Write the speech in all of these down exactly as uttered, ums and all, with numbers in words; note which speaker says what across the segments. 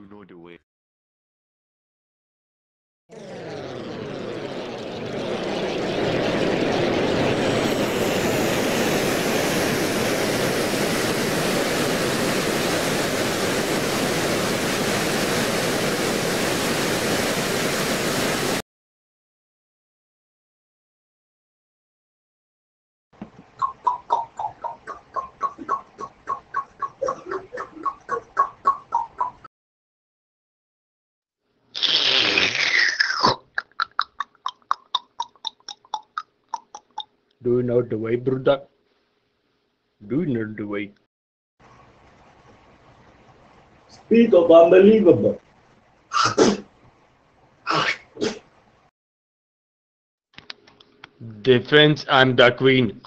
Speaker 1: know the way.
Speaker 2: Do you know the way, brother? Do you know the way?
Speaker 3: Speed of unbelievable.
Speaker 2: Defense and the Queen.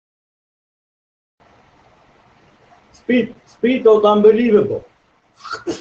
Speaker 3: Speed, speed of unbelievable.